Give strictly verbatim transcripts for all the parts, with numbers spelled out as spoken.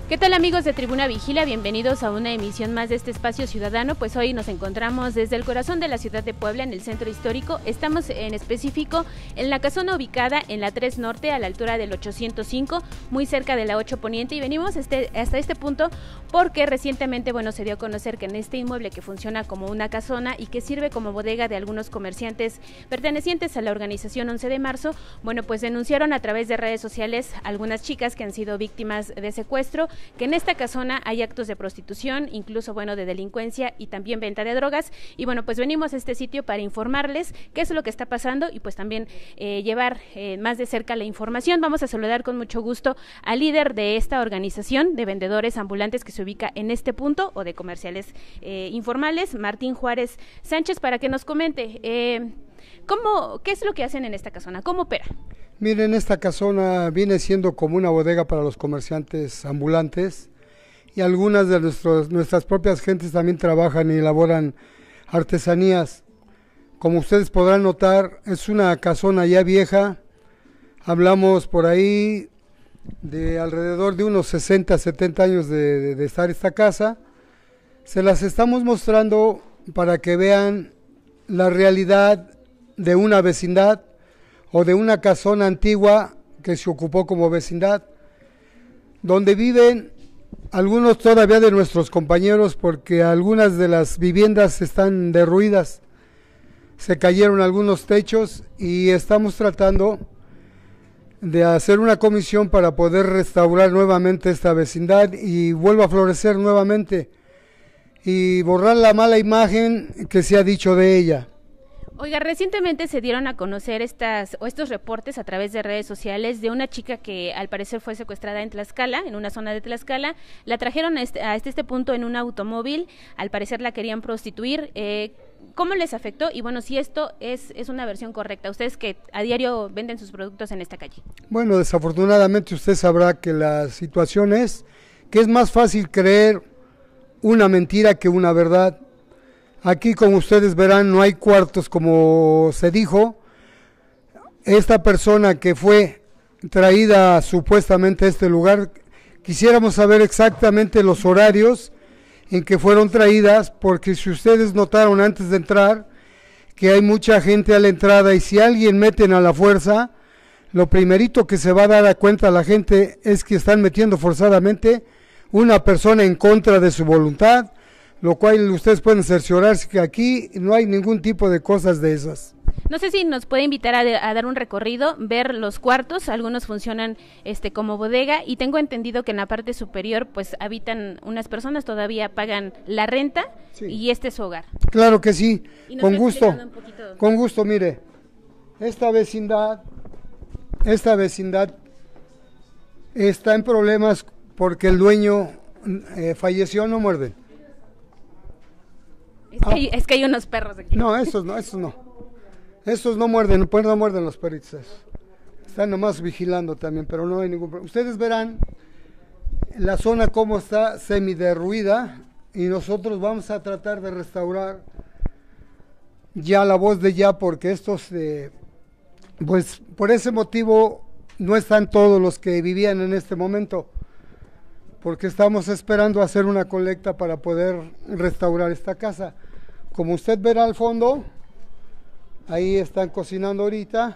¿Qué tal, amigos de Tribuna Vigila? Bienvenidos a una emisión más de este espacio ciudadano. Pues hoy nos encontramos desde el corazón de la ciudad de Puebla, en el centro histórico. Estamos en específico en la casona ubicada en la tres Norte, a la altura del ochocientos cinco, muy cerca de la ocho Poniente, y venimos este, hasta este punto porque recientemente, bueno, se dio a conocer que en este inmueble, que funciona como una casona y que sirve como bodega de algunos comerciantes pertenecientes a la organización once de marzo, bueno, pues denunciaron a través de redes sociales algunas chicas que han sido víctimas de secuestro, que en esta casona hay actos de prostitución, incluso, bueno, de delincuencia y también venta de drogas. Y bueno, pues venimos a este sitio para informarles qué es lo que está pasando y pues también eh, llevar eh, más de cerca la información. Vamos a saludar con mucho gusto al líder de esta organización de vendedores ambulantes que se ubica en este punto, o de comerciales eh, informales, Martín Juárez Sánchez, para que nos comente eh, cómo, qué es lo que hacen en esta casona, cómo opera. Miren, esta casona viene siendo como una bodega para los comerciantes ambulantes, y algunas de nuestros, nuestras propias gentes también trabajan y elaboran artesanías. Como ustedes podrán notar, es una casona ya vieja. Hablamos por ahí de alrededor de unos sesenta, setenta años de, de, de estar esta casa. Se las estamos mostrando para que vean la realidad de una vecindad o de una casona antigua que se ocupó como vecindad, donde viven algunos todavía de nuestros compañeros, porque algunas de las viviendas están derruidas, se cayeron algunos techos, y estamos tratando de hacer una comisión para poder restaurar nuevamente esta vecindad y vuelva a florecer nuevamente y borrar la mala imagen que se ha dicho de ella. Oiga, recientemente se dieron a conocer estas o estos reportes a través de redes sociales de una chica que al parecer fue secuestrada en Tlaxcala, en una zona de Tlaxcala. La trajeron a este, a este punto en un automóvil, al parecer la querían prostituir. Eh, ¿Cómo les afectó? Y bueno, si esto es, es una versión correcta, ustedes que a diario venden sus productos en esta calle. Bueno, desafortunadamente usted sabrá que la situación es que es más fácil creer una mentira que una verdad. Aquí, como ustedes verán, no hay cuartos como se dijo. Esta persona que fue traída supuestamente a este lugar, quisiéramos saber exactamente los horarios en que fueron traídas, porque si ustedes notaron antes de entrar que hay mucha gente a la entrada, y si alguien meten a la fuerza, lo primerito que se va a dar a cuenta la gente es que están metiendo forzadamente una persona en contra de su voluntad, lo cual ustedes pueden cerciorarse que aquí no hay ningún tipo de cosas de esas. No sé si nos puede invitar a, de, a dar un recorrido, ver los cuartos. Algunos funcionan este como bodega, y tengo entendido que en la parte superior pues habitan unas personas, todavía pagan la renta, sí, y este es su hogar. Claro que sí, con gusto, con gusto. Mire, esta vecindad, esta vecindad está en problemas porque el dueño eh, falleció. No muerden. Es que, hay, es que hay unos perros aquí. No, esos no, esos no. Esos no muerden, pues no muerden los perritos. Esos. Están nomás vigilando también, pero no hay ningún problema. Ustedes verán la zona cómo está semiderruida, y nosotros vamos a tratar de restaurar ya la voz de ya, porque estos, eh, pues por ese motivo no están todos los que vivían en este momento, porque estamos esperando hacer una colecta para poder restaurar esta casa. Como usted verá al fondo, ahí están cocinando ahorita.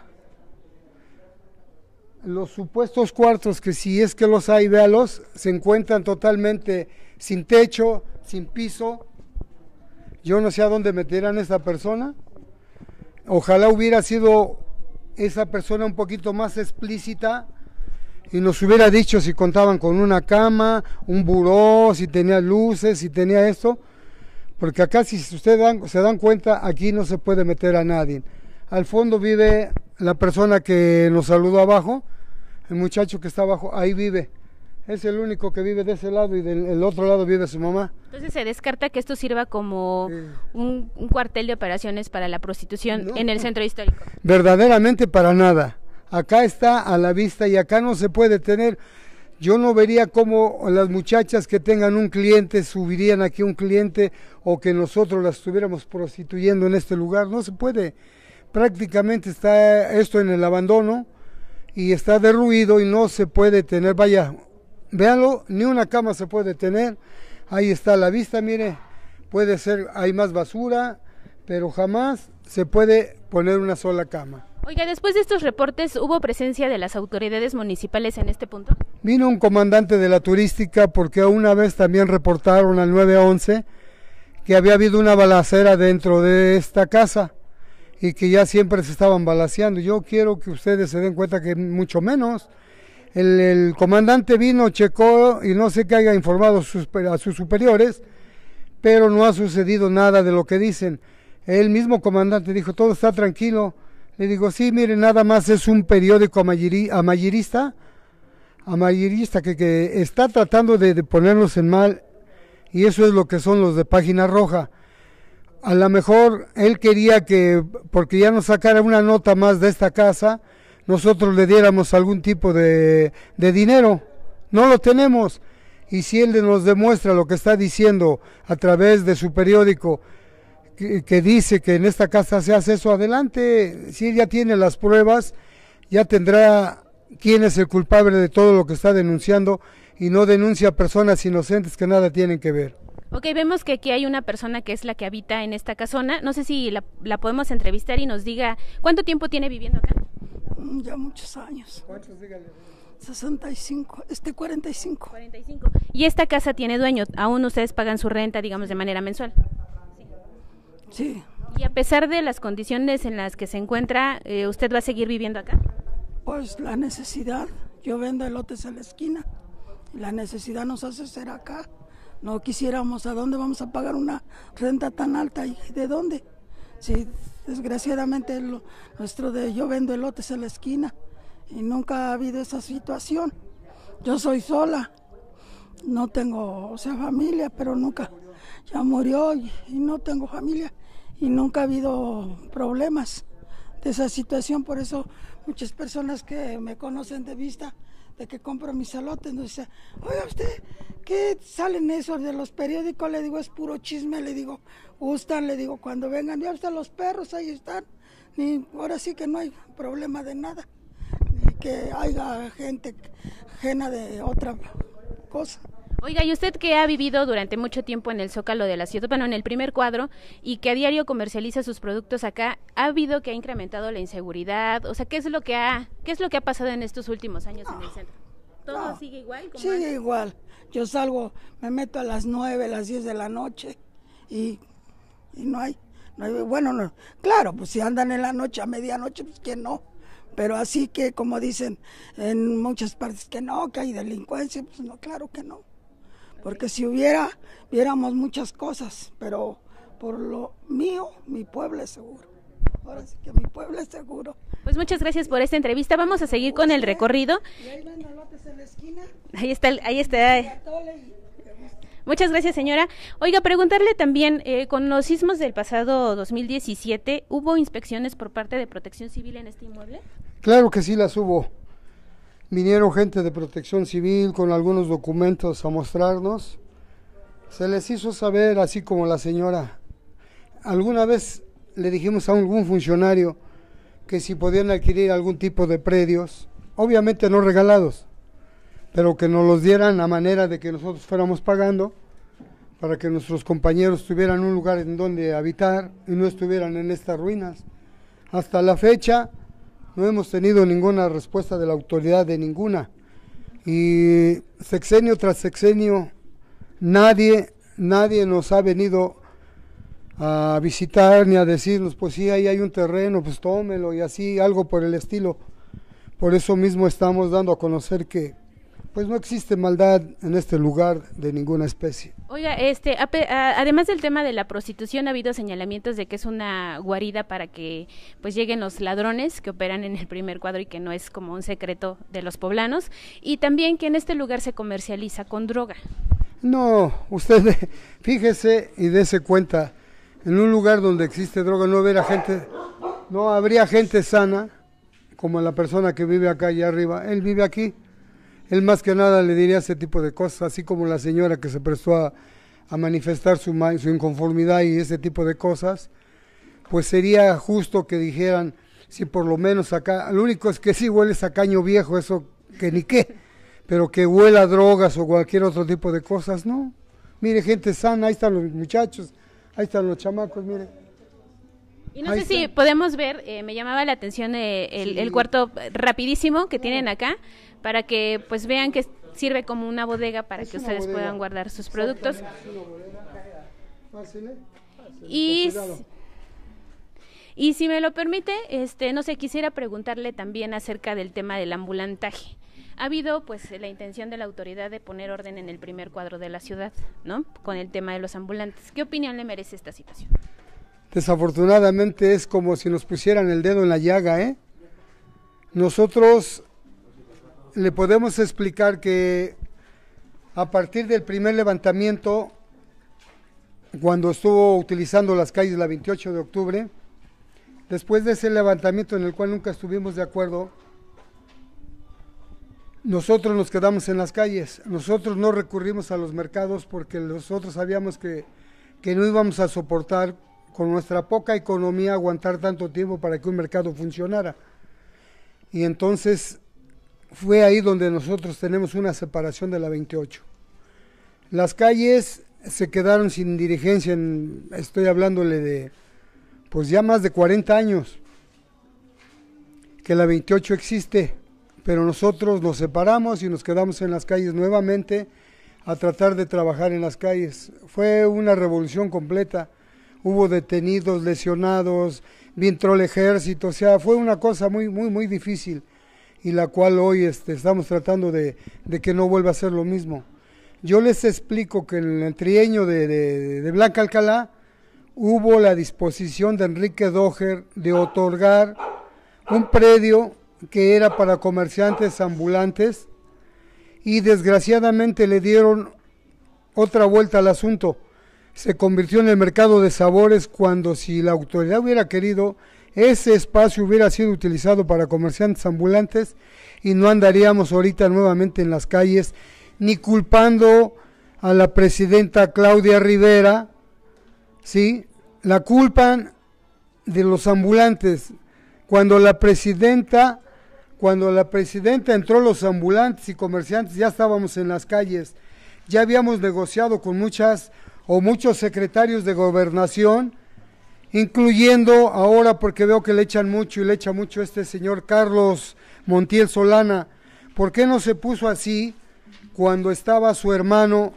Los supuestos cuartos, que si es que los hay, véalos, se encuentran totalmente sin techo, sin piso. Yo no sé a dónde meterán a esta persona. Ojalá hubiera sido esa persona un poquito más explícita y nos hubiera dicho si contaban con una cama, un buró, si tenía luces, si tenía esto, porque acá, si ustedes dan, se dan cuenta, aquí no se puede meter a nadie. Al fondo vive la persona que nos saludó abajo, el muchacho que está abajo, ahí vive. Es el único que vive de ese lado, y del el otro lado vive su mamá. Entonces se descarta que esto sirva como sí. un, un cuartel de operaciones para la prostitución no, en el centro histórico. Verdaderamente para nada. Acá está a la vista, y acá no se puede tener. Yo no vería cómo las muchachas que tengan un cliente subirían aquí un cliente, o que nosotros las estuviéramos prostituyendo en este lugar. No se puede. Prácticamente está esto en el abandono y está derruido y no se puede tener. Vaya, véanlo, ni una cama se puede tener. Ahí está la vista, mire, puede ser, hay más basura, pero jamás se puede poner una sola cama. Oiga, después de estos reportes, ¿hubo presencia de las autoridades municipales en este punto? Vino un comandante de la turística porque una vez también reportaron al nueve once que había habido una balacera dentro de esta casa y que ya siempre se estaban balaceando. Yo quiero que ustedes se den cuenta que mucho menos. El, el comandante vino, checó y no sé qué haya informado a sus, a sus superiores, pero no ha sucedido nada de lo que dicen. El mismo comandante dijo, todo está tranquilo. Le digo, sí, mire, nada más es un periódico amayiri, amayirista, amayirista que, que está tratando de, de ponernos en mal, y eso es lo que son los de Página Roja. A lo mejor él quería que, porque ya nos sacara una nota más de esta casa, nosotros le diéramos algún tipo de, de dinero. No lo tenemos, y si él nos demuestra lo que está diciendo a través de su periódico, Que, que dice que en esta casa se hace eso, adelante. Si él ya tiene las pruebas, ya tendrá quién es el culpable de todo lo que está denunciando, y no denuncia a personas inocentes que nada tienen que ver. Ok, vemos que aquí hay una persona que es la que habita en esta casona. No sé si la, la podemos entrevistar y nos diga cuánto tiempo tiene viviendo acá. Ya muchos años. ¿Cuántos, dígale? sesenta y cinco, este cuarenta y cinco. cuarenta y cinco. Y esta casa tiene dueño, aún ustedes pagan su renta, digamos, de manera mensual. Sí. Y a pesar de las condiciones en las que se encuentra, eh, ¿usted va a seguir viviendo acá? Pues la necesidad, yo vendo elotes en la esquina, y la necesidad nos hace ser acá. No quisiéramos, ¿a dónde vamos a pagar una renta tan alta y de dónde? Sí, desgraciadamente lo, nuestro de yo vendo elotes en la esquina y nunca ha habido esa situación. Yo soy sola, no tengo, o sea, familia, pero nunca, ya murió y, y no tengo familia. Y nunca ha habido problemas de esa situación, por eso muchas personas que me conocen de vista, de que compro mis elotes, nos dicen, oiga usted, ¿qué salen esos de los periódicos? Le digo, es puro chisme, le digo, gustan, le digo, cuando vengan, ya están los perros, ahí están, ni, ahora sí que no hay problema de nada, ni que haya gente ajena de otra cosa. Oiga, y usted que ha vivido durante mucho tiempo en el Zócalo de la ciudad, bueno, en el primer cuadro, y que a diario comercializa sus productos acá, ¿ha habido que ha incrementado la inseguridad? O sea, ¿qué es lo que ha, qué es lo que ha pasado en estos últimos años en el centro? ¿Todo No, sigue igual? Como sigue antes? igual. Yo salgo, me meto a las nueve, a las diez de la noche y, y no hay, no hay, bueno, no, claro, pues si andan en la noche a medianoche, pues que no. Pero así que, como dicen en muchas partes que no, que hay delincuencia, pues no, claro que no. Porque si hubiera, viéramos muchas cosas, pero por lo mío, mi pueblo es seguro. Ahora sí que mi pueblo es seguro. Pues muchas gracias por esta entrevista. Vamos a seguir con el recorrido. Y ahí ven elotes en la esquina. Ahí está, el- ahí está. Muchas gracias, señora. Oiga, preguntarle también, eh, con los sismos del pasado dos mil diecisiete, ¿hubo inspecciones por parte de Protección Civil en este inmueble? Claro que sí las hubo. Vinieron gente de Protección Civil con algunos documentos a mostrarnos. Se les hizo saber, así como la señora. Alguna vez le dijimos a algún funcionario que si podían adquirir algún tipo de predios, obviamente no regalados, pero que nos los dieran a manera de que nosotros fuéramos pagando, para que nuestros compañeros tuvieran un lugar en donde habitar y no estuvieran en estas ruinas. Hasta la fecha no hemos tenido ninguna respuesta de la autoridad, de ninguna. Y sexenio tras sexenio, nadie, nadie nos ha venido a visitar ni a decirnos, pues sí, ahí hay un terreno, pues tómelo y así, algo por el estilo. Por eso mismo estamos dando a conocer que pues no existe maldad en este lugar de ninguna especie. Oiga, este, a pe- a- además del tema de la prostitución, ha habido señalamientos de que es una guarida para que pues lleguen los ladrones que operan en el primer cuadro y que no es como un secreto de los poblanos, y también que en este lugar se comercializa con droga. No, usted fíjese y dése cuenta, en un lugar donde existe droga no habrá gente, no habría gente sana como la persona que vive acá allá arriba. Él vive aquí. Él más que nada le diría ese tipo de cosas, así como la señora que se prestó a, a manifestar su, su inconformidad y ese tipo de cosas, pues sería justo que dijeran, si por lo menos acá, lo único es que sí huele a caño viejo, eso que ni qué, pero que huela drogas o cualquier otro tipo de cosas, no. Mire, gente sana, ahí están los muchachos, ahí están los chamacos, mire. Y no ahí sé si está. podemos ver, eh, me llamaba la atención eh, el, Sí. el cuarto rapidísimo que tienen acá, para que pues vean que sirve como una bodega para Es que una ustedes bodega. puedan guardar sus productos. Exactamente, es una bodega. Fácil, ¿eh? Fácil, Y, con cuidado. y si me lo permite, este, no sé, quisiera preguntarle también acerca del tema del ambulantaje. Ha habido pues la intención de la autoridad de poner orden en el primer cuadro de la ciudad, ¿no? Con el tema de los ambulantes. ¿Qué opinión le merece esta situación? Desafortunadamente es como si nos pusieran el dedo en la llaga, ¿eh? Nosotros le podemos explicar que a partir del primer levantamiento, cuando estuvo utilizando las calles la veintiocho de octubre, después de ese levantamiento en el cual nunca estuvimos de acuerdo, nosotros nos quedamos en las calles, nosotros no recurrimos a los mercados porque nosotros sabíamos que, que no íbamos a soportar con nuestra poca economía aguantar tanto tiempo para que un mercado funcionara. Y entonces fue ahí donde nosotros tenemos una separación de la veintiocho. Las calles se quedaron sin dirigencia, en, estoy hablándole de pues ya más de cuarenta años que la veintiocho existe, pero nosotros nos separamos y nos quedamos en las calles nuevamente a tratar de trabajar en las calles. Fue una revolución completa, hubo detenidos, lesionados, entró el ejército, o sea, fue una cosa muy, muy, muy difícil y la cual hoy este, estamos tratando de, de que no vuelva a ser lo mismo. Yo les explico que en el trienio de, de, de Blanca Alcalá hubo la disposición de Enrique Doher de otorgar un predio que era para comerciantes ambulantes y desgraciadamente le dieron otra vuelta al asunto. Se convirtió en el mercado de sabores cuando si la autoridad hubiera querido, ese espacio hubiera sido utilizado para comerciantes ambulantes y no andaríamos ahorita nuevamente en las calles ni culpando a la presidenta Claudia Rivera, ¿sí? La culpan de los ambulantes. Cuando la presidenta, cuando la presidenta entró, los ambulantes y comerciantes ya estábamos en las calles, ya habíamos negociado con muchas o muchos secretarios de gobernación, incluyendo ahora porque veo que le echan mucho y le echa mucho este señor Carlos Montiel Solana. ¿Por qué no se puso así cuando estaba su hermano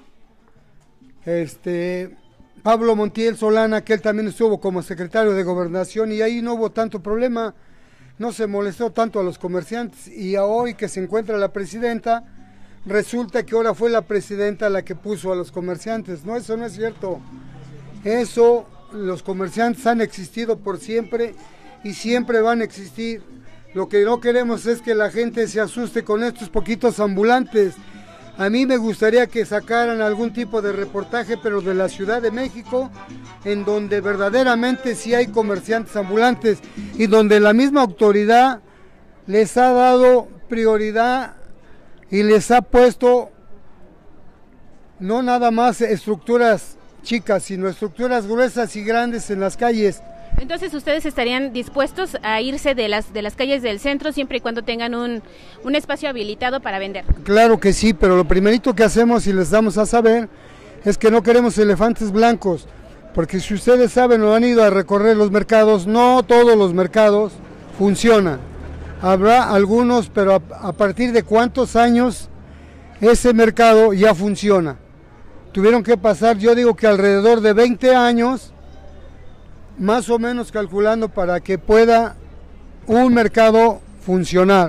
este Pablo Montiel Solana, que él también estuvo como secretario de gobernación y ahí no hubo tanto problema, no se molestó tanto a los comerciantes? Y hoy que se encuentra la presidenta, resulta que ahora fue la presidenta la que puso a los comerciantes. No, eso no es cierto. Eso, los comerciantes han existido por siempre y siempre van a existir. Lo que no queremos es que la gente se asuste con estos poquitos ambulantes. A mí me gustaría que sacaran algún tipo de reportaje, pero de la Ciudad de México, en donde verdaderamente sí hay comerciantes ambulantes y donde la misma autoridad les ha dado prioridad y les ha puesto no nada más estructuras chicas, sino estructuras gruesas y grandes en las calles. Entonces ustedes estarían dispuestos a irse de las de las calles del centro siempre y cuando tengan un, un espacio habilitado para vender. Claro que sí, pero lo primerito que hacemos y les damos a saber es que no queremos elefantes blancos, porque si ustedes saben o han ido a recorrer los mercados, no todos los mercados funcionan. Habrá algunos, pero a, a partir de cuántos años ese mercado ya funciona. Tuvieron que pasar, yo digo que alrededor de veinte años, más o menos calculando para que pueda un mercado funcionar.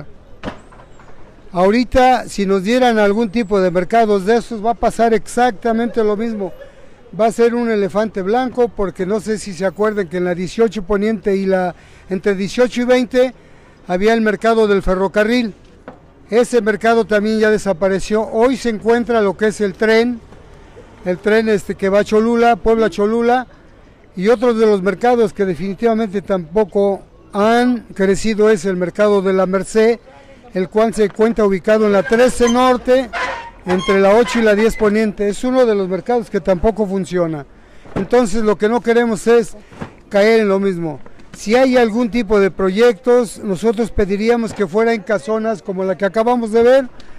Ahorita, si nos dieran algún tipo de mercados de esos, va a pasar exactamente lo mismo. Va a ser un elefante blanco, porque no sé si se acuerdan que en la dieciocho Poniente y la entre dieciocho y veinte había el mercado del ferrocarril. Ese mercado también ya desapareció. Hoy se encuentra lo que es el tren, el tren este que va a Cholula, Puebla Cholula, y otros de los mercados que definitivamente tampoco han crecido es el mercado de la Merced, el cual se encuentra ubicado en la trece Norte, entre la ocho y la diez Poniente. Es uno de los mercados que tampoco funciona. Entonces lo que no queremos es caer en lo mismo. Si hay algún tipo de proyectos, nosotros pediríamos que fuera en casonas como la que acabamos de ver,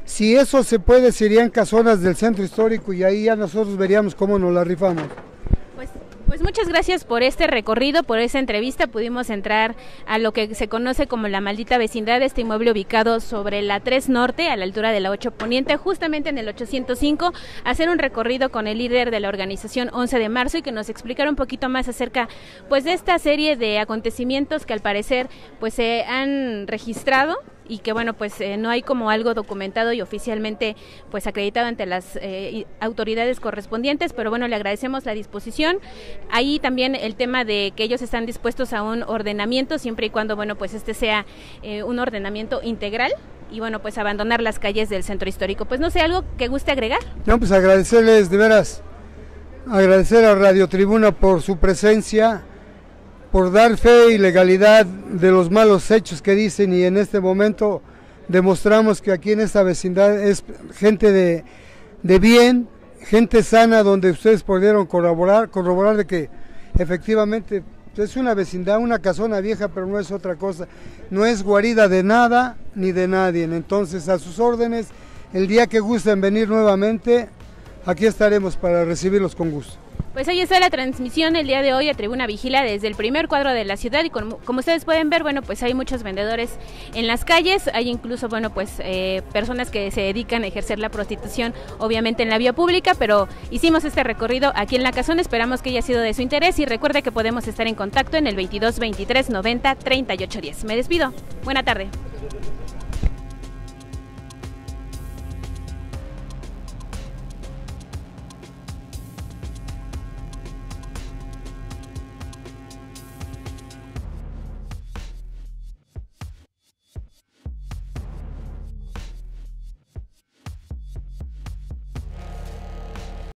Si eso se puede, serían casonas del centro histórico y ahí ya nosotros veríamos cómo nos la rifamos. Pues, pues muchas gracias por este recorrido, por esa entrevista. Pudimos entrar a lo que se conoce como la maldita vecindad, este inmueble ubicado sobre la tres Norte, a la altura de la ocho Poniente, justamente en el ochocientos cinco, hacer un recorrido con el líder de la organización once de marzo y que nos explicara un poquito más acerca pues de esta serie de acontecimientos que al parecer pues se han registrado y que bueno pues eh, no hay como algo documentado y oficialmente pues acreditado ante las eh, autoridades correspondientes, pero bueno, le agradecemos la disposición. Ahí también el tema de que ellos están dispuestos a un ordenamiento siempre y cuando bueno pues este sea eh, un ordenamiento integral y bueno pues abandonar las calles del centro histórico. Pues no sé, algo que guste agregar. No, pues agradecerles de veras, agradecer a Radio Tribuna por su presencia, por dar fe y legalidad de los malos hechos que dicen, y en este momento demostramos que aquí en esta vecindad es gente de, de bien, gente sana, donde ustedes pudieron corroborar, corroborar de que efectivamente es una vecindad, una casona vieja, pero no es otra cosa, no es guarida de nada ni de nadie. Entonces, a sus órdenes, el día que gusten venir nuevamente, aquí estaremos para recibirlos con gusto. Pues ahí está la transmisión el día de hoy a Tribuna Vigila desde el primer cuadro de la ciudad y como, como ustedes pueden ver, bueno, pues hay muchos vendedores en las calles, hay incluso, bueno, pues eh, personas que se dedican a ejercer la prostitución, obviamente en la vía pública, pero hicimos este recorrido aquí en la casona, esperamos que haya sido de su interés y recuerde que podemos estar en contacto en el veintidós veintitrés noventa treinta y ocho diez. Me despido, buena tarde.